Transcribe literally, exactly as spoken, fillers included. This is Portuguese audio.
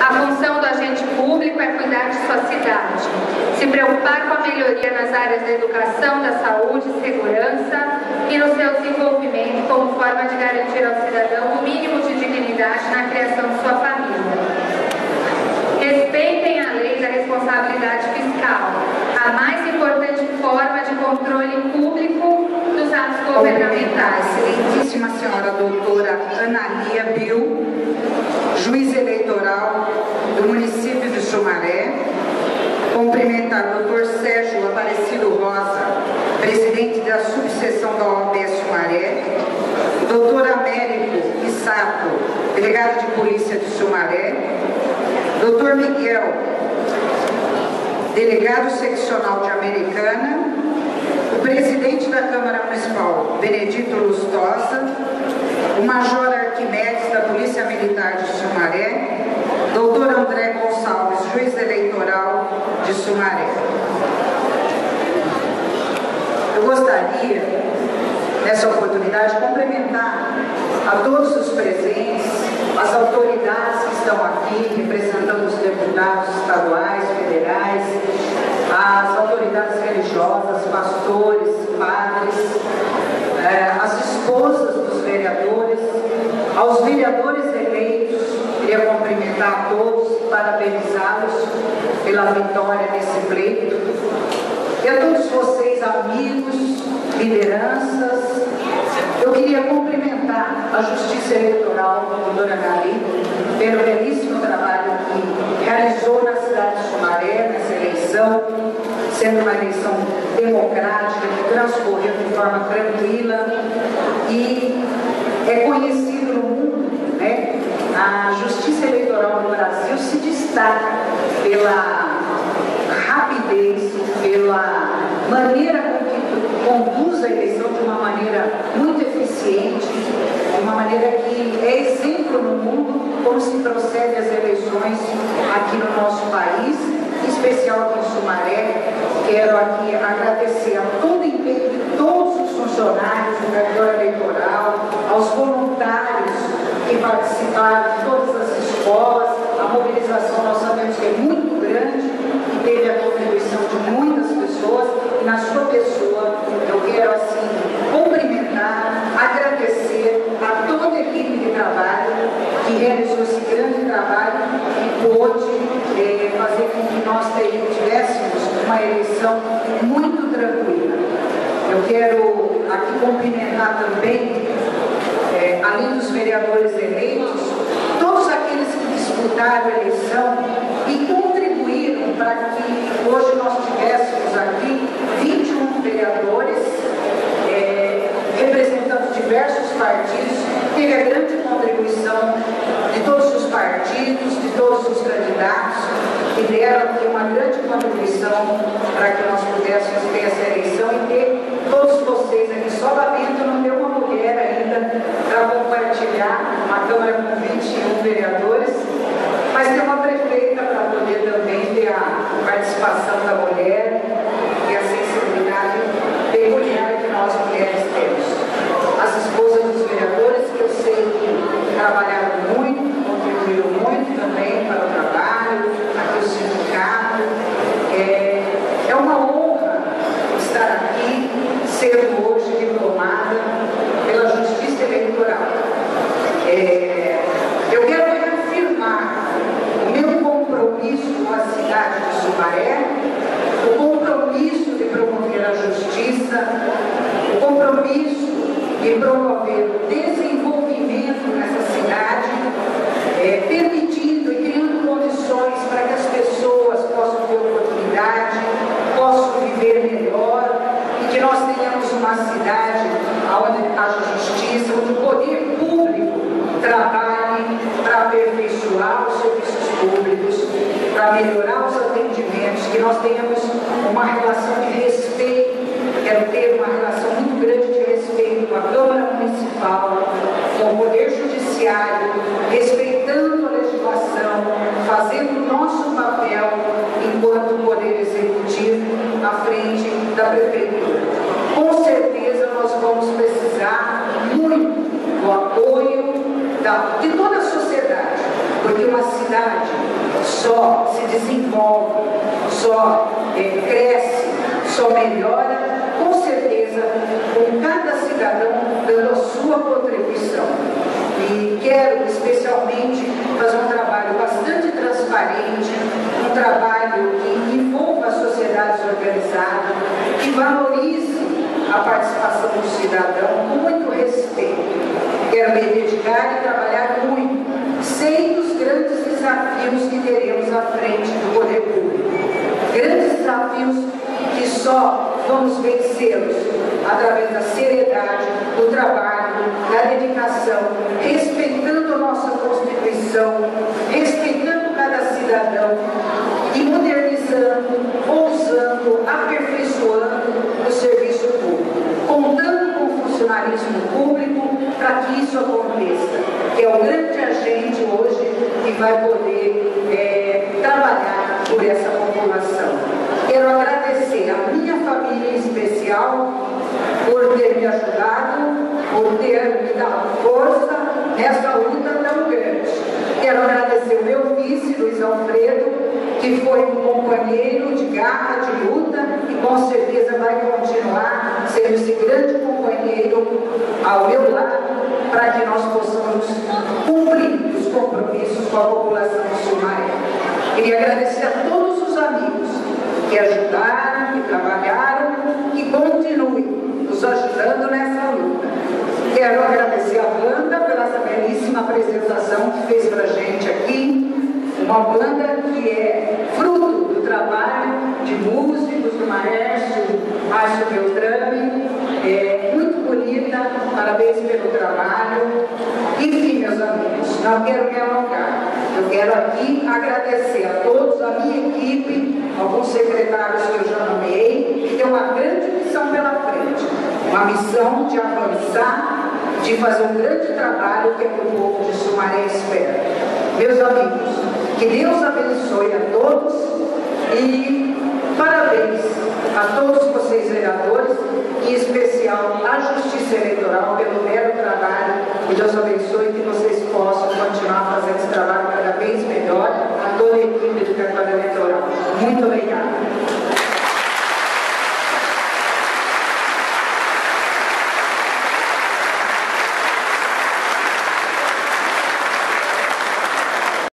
A função do agente público é cuidar de sua cidade, se preocupar com a melhoria nas áreas da educação, da saúde, segurança e no seu desenvolvimento como forma de garantir ao cidadão o mínimo de dignidade na criação de sua família. Respeitem a lei da responsabilidade fiscal, a mais importante forma de controle público dos atos governamentais. Excelentíssima senhora doutora Analia Bill, juiz eleitoral do município de Sumaré. Cumprimentar o doutor Sérgio Aparecido Rosa, presidente da subseção da O A B Sumaré. Doutor Américo Issato, delegado de polícia de Sumaré. Doutor Miguel, delegado seccional de Americana. O presidente da Câmara Municipal, Benedito Lustosa. O major Arquimedes, da Polícia Militar de Sumaré. Doutor André Gonçalves, juiz eleitoral de Sumaré. Eu gostaria, nessa oportunidade, de cumprimentar a todos os presentes, as autoridades que estão aqui, representando os deputados estaduais, federais, as autoridades religiosas, pastores, padres, eh, as esposas dos vereadores, aos vereadores eleitos. Queria cumprimentar a todos, parabenizá-los pela vitória nesse pleito. E a todos vocês, amigos, lideranças, eu queria cumprimentar a Justiça Eleitoral, a doutora Gali, pelo belíssimo trabalho que realizou na cidade de Sumaré, nessa eleição, sendo uma eleição democrática, que transcorreu de forma tranquila e é conhecido no mundo, né? A Justiça Eleitoral no Brasil se destaca pela rapidez, pela maneira com que conduz a eleição de uma maneira muito eficiente, de uma maneira que é exemplo no mundo como se procede as eleições aqui no nosso país, em especial aqui em Sumaré. Quero aqui agradecer a todo o empenho de todos os funcionários do cartório eleitoral, aos voluntários que participaram de todas as escolas. A mobilização nós sabemos que é muito grande e teve a contribuição de muitas pessoas, e na sua pessoa eu quero assim cumprimentar, agradecer a toda a equipe de trabalho que realizou esse grande trabalho e pôde eh, fazer com que nós tivéssemos uma eleição muito tranquila. Eu quero aqui cumprimentar também, eh, além dos vereadores eleitos, todos aqueles que disputaram a eleição e contribuíram para que hoje nós tivéssemos aqui vinte e um vereadores, eh, representando diversos partidos. Teve a grande contribuição de todos os partidos, de todos os candidatos, que deram aqui uma grande contribuição para que nós pudéssemos ter essa eleição e ter todos vocês aqui. Só lamento não ter uma mulher ainda para compartilhar a Câmara com vinte e um vereadores, mas tem uma prefeita para poder também ter a participação da mulher e a sensibilidade peculiar que nós mulheres temos. As esposas dos vereadores, que eu sei que trabalharam muito, contribuíram muito também para o trabalho, aqui o sindicato. É, é uma honra estar aqui, sendo hoje diplomada pela Justiça Eleitoral. É, eu quero reafirmar o meu compromisso com a cidade de Sumaré, o compromisso de promover a justiça, o compromisso de promover o desenvolvimento nessa cidade, é, permitindo e criando cidade só se desenvolve, só é, cresce, só melhora, com certeza, com cada cidadão dando a sua contribuição. E quero especialmente fazer um trabalho bastante transparente, um trabalho que envolva a sociedade organizada, que valorize a participação do cidadão com muito respeito. Quero me dedicar e trabalhar muito. Sei dos grandes desafios que teremos à frente do poder público. Grandes desafios que só vamos vencê-los através da seriedade, do trabalho, da dedicação, respeitando a nossa Constituição, respeitando cada cidadão e modernizando, ousando, aperfeiçoando o serviço público, contando com o funcionalismo público para que isso aconteça, que é o grande agente hoje que vai poder é, trabalhar por essa população. Quero agradecer a minha família em especial por ter me ajudado, por ter me dado força nessa luta tão grande. Quero agradecer o meu vice, Luiz Alfredo, que foi um companheiro de garra, de luta, e com certeza vai continuar sendo esse grande companheiro ao meu lado, para que nós possamos cumprir os compromissos com a população de Sumaré. Queria agradecer a todos os amigos que ajudaram, que trabalharam, que continuem nos ajudando nessa luta. Quero agradecer a Wanda pela essa belíssima apresentação que fez para a gente aqui, uma banda que é fruto do trabalho de músicos do maestro Márcio Beltrame, é muito bonita, parabéns pelo trabalho. Enfim, meus amigos, não quero me alongar, eu quero aqui agradecer a todos, a minha equipe, alguns secretários que eu já nomeei, que tem uma grande missão pela frente, uma missão de avançar, de fazer um grande trabalho que é que o povo de Sumaré espera. Meus amigos, que Deus abençoe a todos e parabéns a todos vocês vereadores, em especial a Justiça Eleitoral pelo belo trabalho, e Deus abençoe que vocês possam continuar fazendo esse trabalho cada vez melhor, a toda a equipe do cartório eleitoral. Muito obrigada.